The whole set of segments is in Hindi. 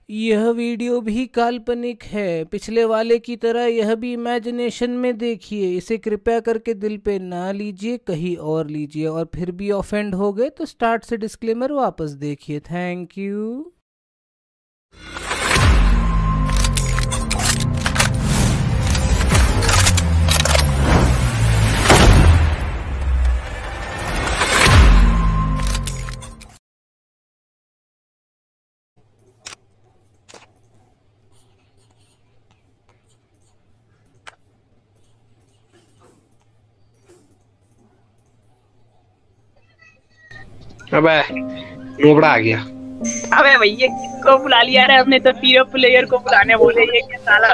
यह वीडियो भी काल्पनिक है। पिछले वाले की तरह यह भी इमेजिनेशन में देखिए। इसे कृपया करके दिल पे ना लीजिए, कहीं और लीजिए। और फिर भी ऑफेंड हो गए तो स्टार्ट से डिस्क्लेमर वापस देखिए। Thank you. अबे नोबड़ा आ गया। अबे भैया किसको बुला लिया रे? हमने तो तीनों प्लेयर को बुलाने बोले। ये क्या साला?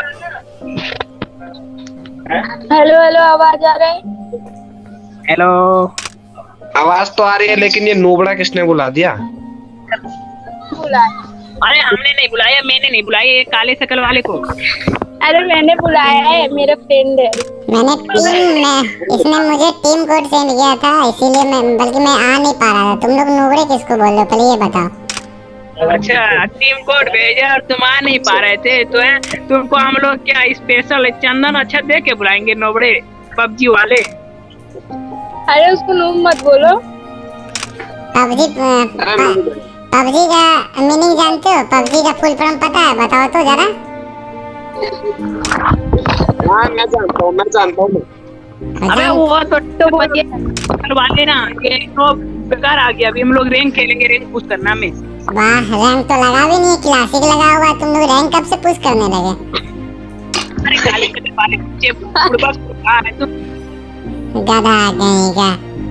हेलो हेलो, आवाज आ रहा है? हेलो, आवाज तो आ रही है, लेकिन ये नोबड़ा किसने बुला दिया? बुलाया? अरे हमने नहीं बुलाया, मैंने नहीं बुलाया, ये काले शकल वाले को। अरे मैंने बुलाया है, मेरा फ्रेंड है। इसने मुझे टीम कोड सेंड किया था, इसीलिए मैं आ नहीं पा रहा था। तुम लोग नोबड़े किसको बोल रहे हो, पहले ये बताओ। अच्छा, टीम कोड भेजा और तुम आ नहीं पा रहे थे तो है तुमको हम लोग क्या स्पेशल चंदन अच्छा दे के बुलाएंगे नोबड़े पबजी वाले? अरे उसको नूब मत बोलो। पबजी पबजी का मीनिंग जानते हो? पबजी का फुल फॉर्म पता है? बताओ तो जरा। हाँ मैं जानता हूँ। अबे वो तो वाले ना, ये तो बेकार आ गया। अभी हम लोग रैंक खेलेंगे, रैंक पुश करना में। वाह, रैंक तो लगा भी नहीं, क्लासिक लगा हुआ। तुम लोग रैंक कब से पुश करने लगे? अरे काले शकल वाले बच्चे फुटबॉल है तुम। गधा कहीं का।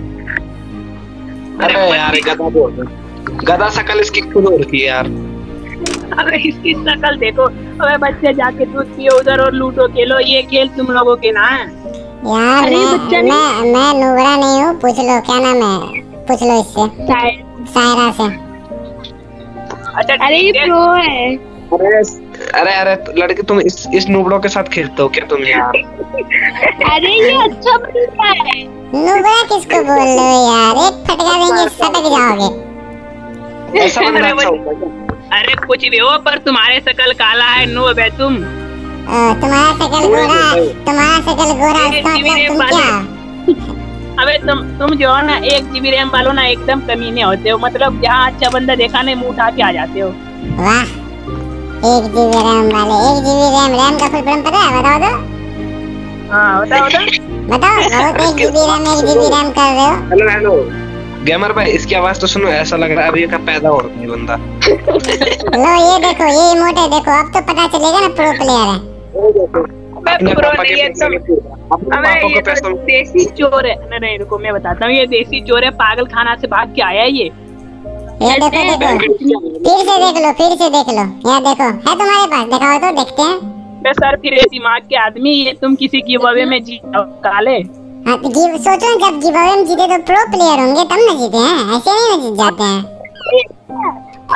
अरे यार गधा बोल, गधा शकल इसकी खुद हो रखी है यार। अरे इसकी शकल देखो। अबे बच्चे जाके दूध पियो उधर और लूडो खेलो। ये खेल तुम लोगों के ना है यार। मैं नोबड़ा नहीं हूँ। पूछ लो क्या नाम है, पूछ लो इससे, सायरा से। अच्छा, अरे ये प्रो है। अरे लड़के, तुम इस नोबड़ों के साथ खेलते हो क्या तुम यार? अरे ये अच्छा बंदा है। नोबड़ा किसको बोल रहे हो यार? एक फटका देंगे, सटक जाओगे। ऐसा बंदा अच्छा होता है? अरे कुछ भी हो, पर तुम्हारे शकल काला है, नूब है तुम। तुम्हारा शकल गोरा, उसका मतलब तुम क्या? अबे तुम जो है ना 1 GB रैम वालो ना, एकदम कमीने होते हो। मतलब जहाँ अच्छा बंदा देखा नहीं, मुंह उठा के आ जाते हो। वाह, 1 GB रैम वाले। 1 GB रैम का फुल फॉर्म पता है? बताओ तो। हाँ बताओ। बताओ, बहुत 1 GB रैम कर रहे हो। हेलो गेमर भाई, इसकी आवाज तो सुनो, ऐसा लग रहा है अभी का पैदा हो रहा है बंदा। लो ये देखो, ये इमोट है, देखो। अब तो पता चलेगा ना प्रो प्लेयर है। प्रो नहीं है तुम। अबे ये तो देसी चोर है। नहीं रुको, मैं बताता हूँ। ये देसी चोर है, पागल खाना से भाग के आया है ये। देखो, फिर से देख लो। यहाँ देखो, है तुम्हारे पास? दिखाओ तो, देखते हैं। सर फिर दिमाग के आदमी, ये तुम किसी गिवअवे में जीत काले। हाँ, सोचो जब गिवअवे में जीते तो प्रो प्लेयर होंगे तब ना जीते हैं, ऐसे नहीं ना जीत जाते हैं।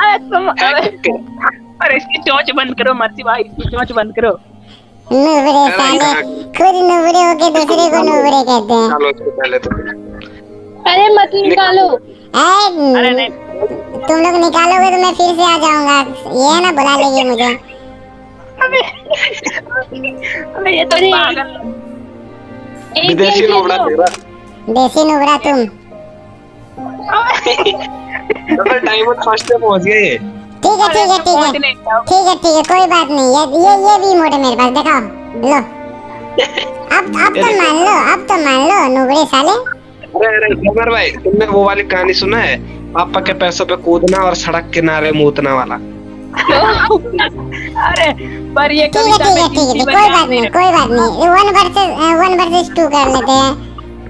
अरे इसकी चोंच बंद करो मर्सी भाई, इसकी चोंच बंद करो। नूबड़े साले, खुद नूबड़े होके दूसरे को नूबड़े कहते हैं। चलो इसको पहले तो। अरे मत निकालो। अरे नहीं, तुम लोग निकालोगे तो मैं फिर से आ जाऊंगा। ये ना बुला लेगी मुझे। अबे ये तो पागल विदेशी नोबड़ा तेरा। देसी नूबड़ा तुम। तो डायमंड फर्स्ट पे पहुंच गए। ठीक है, कोई बात नहीं। ये भी इमोट है मेरे पास, दिखाओ। लो, अब तो मान लो नूबड़े साले। अरे गेमर भाई, तुमने वो वाली कहानी सुना है? पापा के पैसों पे कूदना और सड़क किनारे मूतना वाला। अरे पर ये ठीक है, कोई बात नहीं। 1 वर्सेस 2 कर लेते हैं।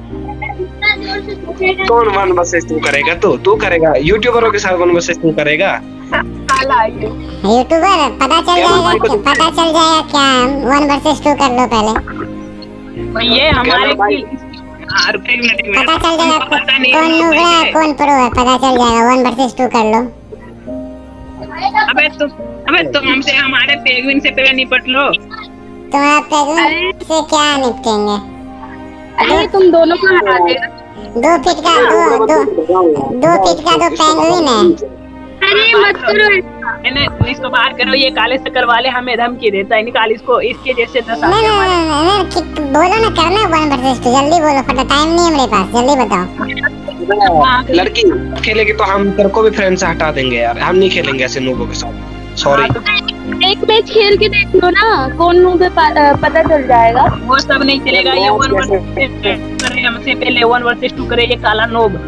कौन 1 वर्सेस 2 करेगा? तू करेगा? यूट्यूबरों के साथ 1 वर्सेस 2 करेगा? यूट्यूबर पता चल जाएगा क्या? 1 वर्सेस 2 कर लो पहले। ये हमारे पता चल जाएगा कौन नूबड़ा है कौन प्रो है, पता चल जाएगा। 1 वर्सेस 2 कर लो। अबे तुम हमसे हमारे पेंगुइन से पहले निपट लो। तुम्हारा पेंगुइन से क्या निपटेंगे? अरे तुम दोनों को हरा देना। 2 फीट का दो पेंगुइन है। अरे मत करो। मैंने इसको बाहर करो, ये काले शक्कर वाले हमें धमकी देता है, निकाल इसको, इसके जैसे 10 नहीं नहीं बोलो ना, करना 1 वर्सेस 2, जल्दी बोलो, फटा टाइम नहीं है मेरे पास, जल्दी बताओ। लड़की खेलेगी तो हम तेरे को भी फ्रेंड से हटा देंगे यार, हम नहीं खेलेंगे ऐसे नूबों के साथ, सॉरी। एक मैच खेल के देख लो ना, कौन नूब है पता चल जाएगा। वो सब नहीं चलेगा, ये 1 वर्सेस 2 करे, हमसे पहले 1 वर्सेस 2 करे ये काला नूब।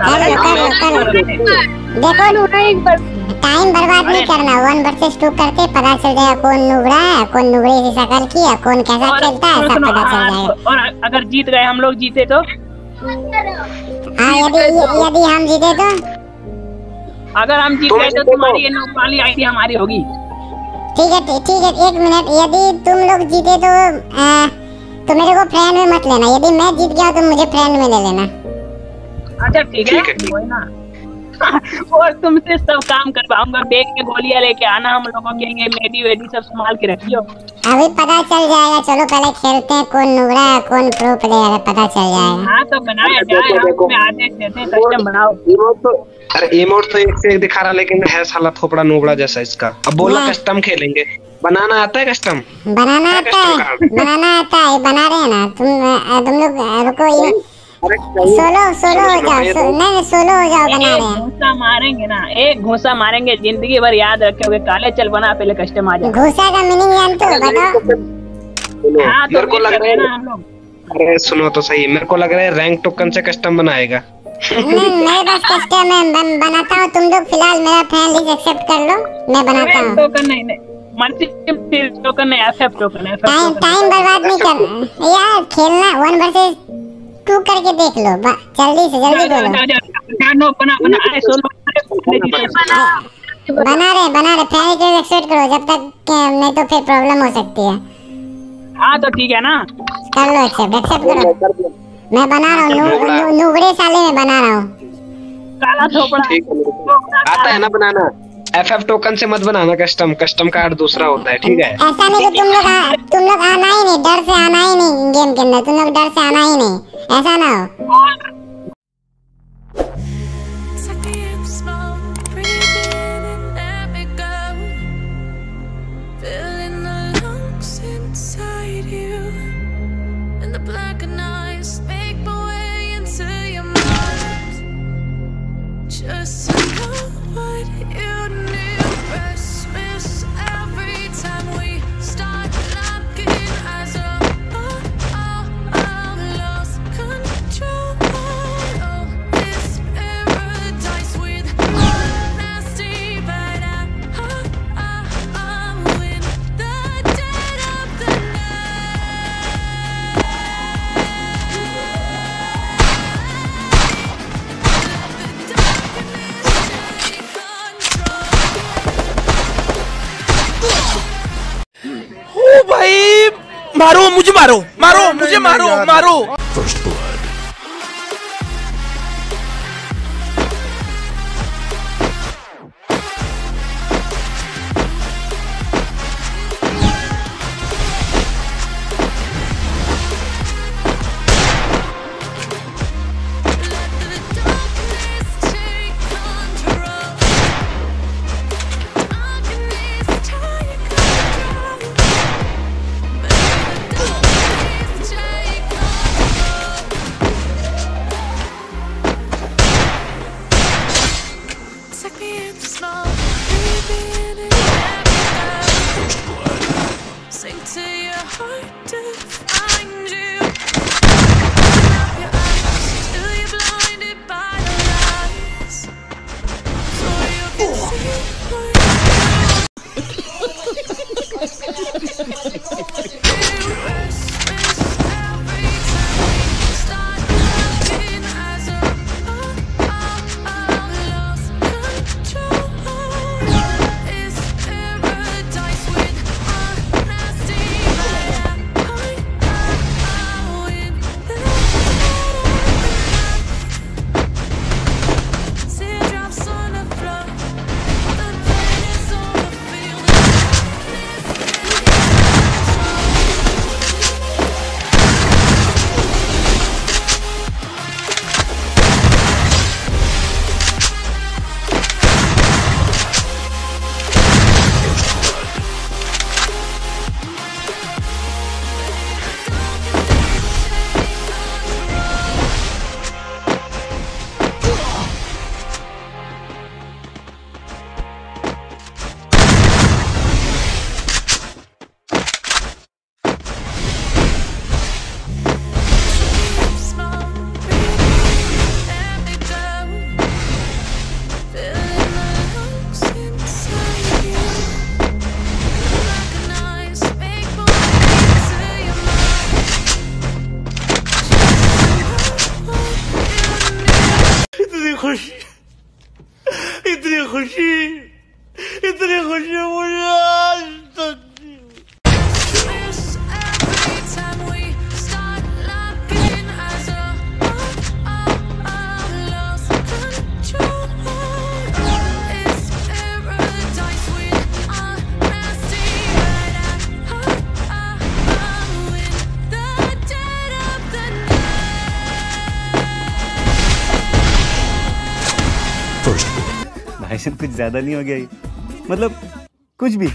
देखो ना, एक बार टाइम बर्बाद नहीं करना, 1 वर्सेस 2 करके पता चल जाएगा कौन नुबड़ा है, कौन नुबड़े की शक्ल की है, कौन कैसा खेलता है, सब पता चल जाएगा। और अगर जीत गए हम लोग, जीते तो हाँ, यदि हम जीते तो, अगर हम जीत गए तो तुम्हारी ये नूब वाली आईडी हमारी होगी। ठीक है 1 मिनट, यदि तुम लोग जीते तो मेरे को फ्रेंड में मत लेना, यदि मैं जीत गया तो मुझे फ्रेंड में ले लेना। अच्छा ठीक है कोई ना। और तुमसे सब काम करवाऊंगा, बैग के गोलियां लेके आना, हम लोगों के लिए मेडी वेडी सब संभाल के रखियो। अभी पता चल जाएगा, चलो पहले खेलते हैं, कौन नुबड़ा है कौन प्रो प्लेयर है, पता चल जाएगा। हाँ तो बनाया जाए, हम उसमें आदेश देते हैं, कस्टम बनाओ। अरे इमोट तो एक से एक दिखा रहा, लेकिन है साला थोपड़ा नूबड़ा जैसा इसका। अब बोला कस्टम खेलेंगे, बनाना आता है कस्टम? बनाना आता है, बना रहे हैं ना तुम लोग, रुको सोलो हो जाओ, नहीं सोलो हो जाओ, बना रहे हैं। घूसा मारेंगे ना, एक घूसा मारेंगे, जिंदगी भर याद रखोगे। काले चल बना, पहले कस्टम आ जाए। घूसा का मीनिंग जानते हो, बताओ। हाँ तो मेरे को लग रहा है ना हम लोग, अरे सुनो तो सही, मेरे को लग रहा है रैंक टोकन से कस्टम बनाएगा। मेरे पास कस्टम है, बनाता हूँ, तुम लोग फिलहाल मेरा फ्रेंड लिस्ट एक्सेप्ट कर लो, मैं बनाता हूँ। टोकन नहीं, मल्टी टोकन नहीं, एफएफ टोकन है। टाइम बर्बाद नहीं करना यार, खेलना 1 वर्सेस 2 करके देख लो, जल्दी से जल्दी बोलो। बना रहे फ्रेंड रिक्वेस्ट एक्सेप्ट करो, जब तक नहीं तो फिर प्रॉब्लम हो सकती है। हाँ तो ठीक है ना, कर लो एक्सेप्ट करो। मैं बना रहा हूँ, नुबड़े साले में बना रहा हूँ। काला थोपड़ा आता है ना बनाना। एफएफ टोकन से मत बनाना कस्टम कार्ड दूसरा होता है, ठीक है? ऐसा नहीं कि तुम लोग आना ही नहीं, डर से आना ही नहीं गेम के अंदर, तुम लोग डर से आना ही नहीं, ऐसा ना हो। भाई मारो मुझे, मारो मुझे, मारो। ज्यादा नहीं हो गया ये? मतलब कुछ भी।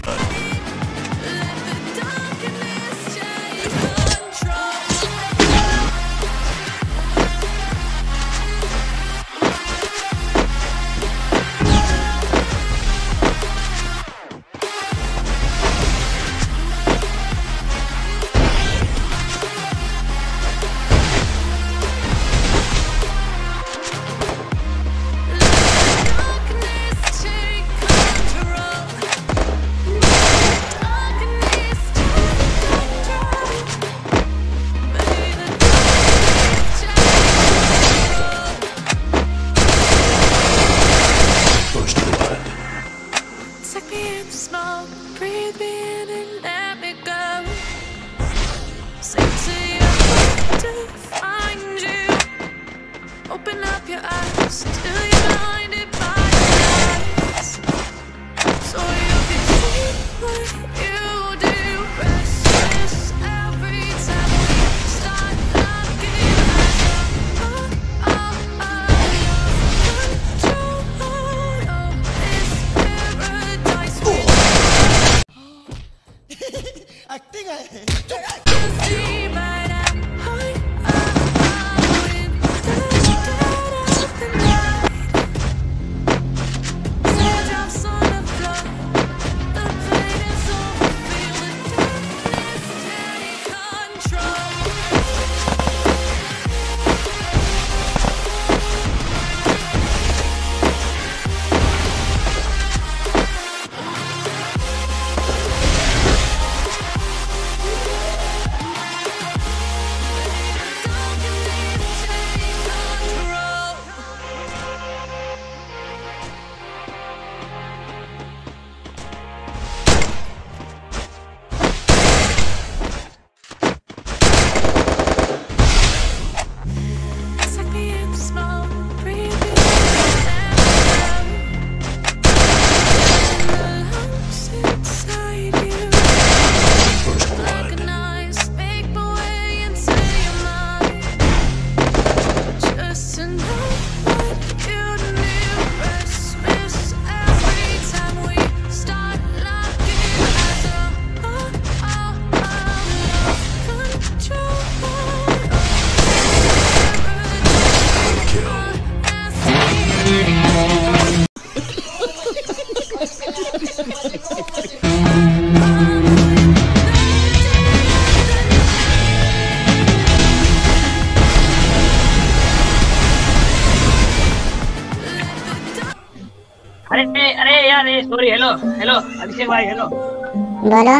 अरे यार सॉरी। हेलो हेलो अभिषेक भाई, हेलो। बोलो।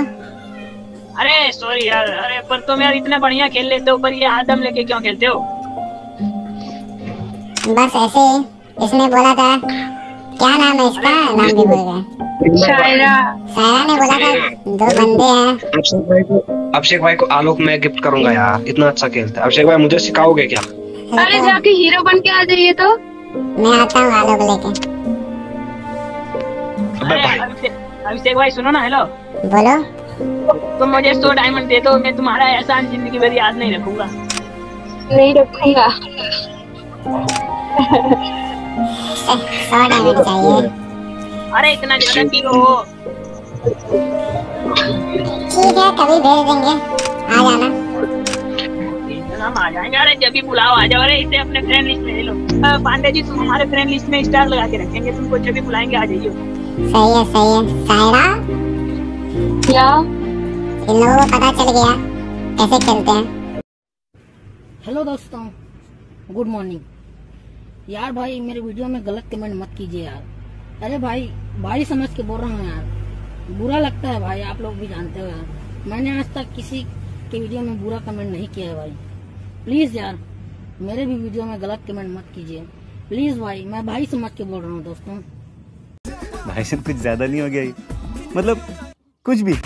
अरे सॉरी यार, अरे पर तुम यार इतना बढ़िया खेल लेते हो, पर ये आदम लेके क्यों खेलते हो? बस ऐसे ही, इसने बोला था। क्या नाम है इसका? नाम भी भूल गए। शायरा। शायरा ने बोला था 2 बंदे हैं। अभिषेक भाई को आलोक मैं गिफ्ट करूंगा यार, इतना अच्छा खेलता है। अभिषेक भाई मुझे सिखाओगे क्या? अरे जाके हीरो बन के आ जाइए तो। मैं आता हूँ आलोक लेके। अभिषेक भाई सुनो ना। हेलो बोलो। तुम मुझे 100 डायमंड दे दो, मैं तुम्हारा एहसान जिंदगी भर याद नहीं रखूंगा। नहीं रखूंगा। 100 डायमंड चाहिए। अरे इतना ज्यादा क्यों हो? ठीक है, कभी भेज देंगे, आ जाना। हम आ जाएंगे। अरे जब भी बुलाओ आ जाओ। अरे इसे अपने फ्रेंड लिस्ट में ले लो। पांडे जी तुम हमारे फ्रेंड लिस्ट में स्टार लगा के रखेंगे, तुमको जब भी बुलाएंगे आ जाइए। सही है सही है। शायरा क्या इन लोगों को पता चल गया कैसे खेलते हैं। हेलो दोस्तों, गुड मॉर्निंग। यार भाई मेरे वीडियो में गलत कमेंट मत कीजिए यार। अरे भाई समझ के बोल रहा हूँ यार, बुरा लगता है भाई, आप लोग भी जानते हो यार। मैंने आज तक किसी के वीडियो में बुरा कमेंट नहीं किया है भाई। प्लीज यार मेरे भी वीडियो में गलत कमेंट मत कीजिए प्लीज भाई, मैं भाई समझ के बोल रहा हूँ दोस्तों। भाई साहब कुछ ज्यादा नहीं हो गया ये? मतलब कुछ भी।